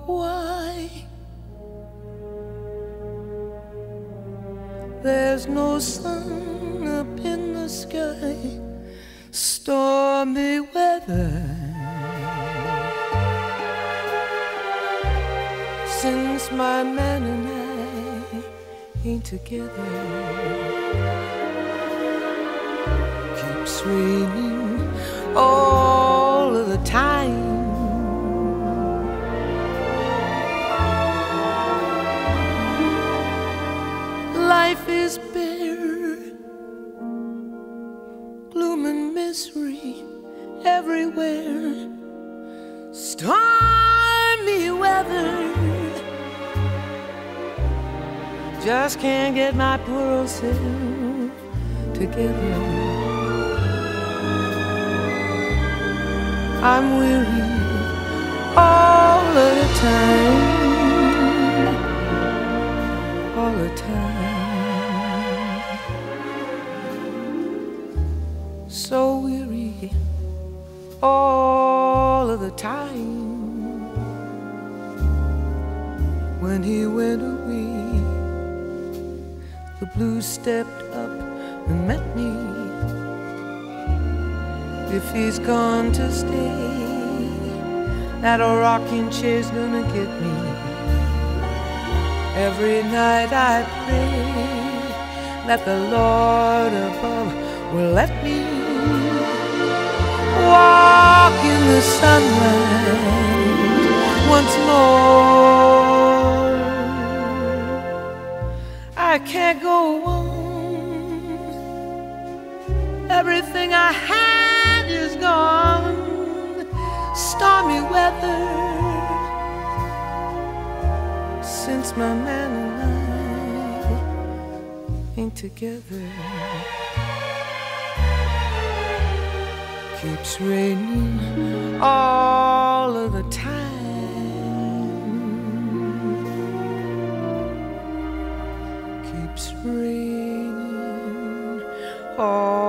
Why? There's no sun up in the sky, stormy weather. Since my man and I ain't together, keeps raining all of the time. Life is bare, gloom and misery everywhere, stormy weather. Just can't get my poor old self together. I'm weary all of the time, all the time. So weary all of the time. When he went away, the blues stepped up and met me. If he's gone to stay, that old rocking chair's gonna get me. Every night I pray that the Lord above will let me walk in the sunlight once more. I can't go on. Everything I had is gone. Stormy weather. Since my man and I ain't together, keeps raining all of the time. Keeps raining all